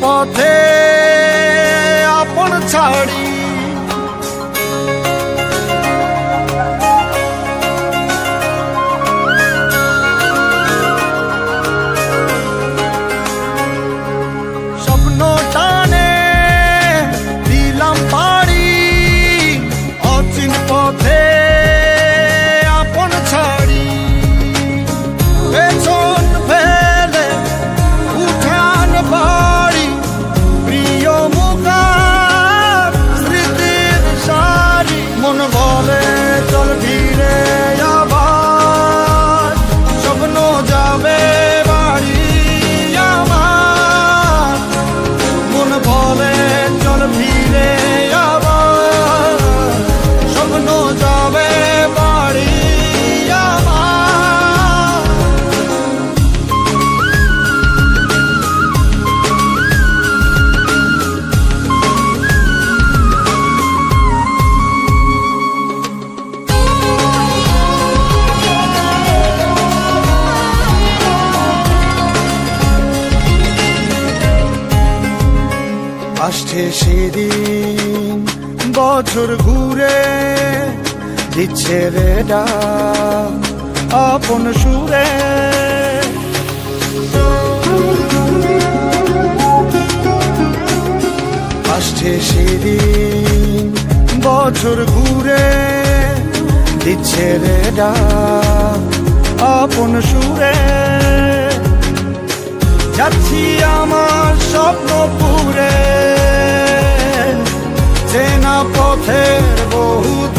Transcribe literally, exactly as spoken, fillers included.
পথে আপন ছাড়ি স্বপ্ন টানে দিলাম পাড়ি অচিন পথে আপন ছাড়ি পেছন ফেলে উঠান বাড়ি প্রিয় মুখার স্মৃতির সারি মন বলে চল ধীরে আবার স্বপ্ন যাবে বাড়ি আমার মন বলে চল ধীরে আবার স্বপ্ন যাবে বাড়ি আমার আসছে সেদিন বছর ঘুরে দিচ্ছে রে ডাক আপন সুরে আসছে সেদিন বছর ঘুরে দিচ্ছে রে ডাক আপন সুরে যাচ্ছি আমার স্বপ্ন পুরে চেনা পথের বহু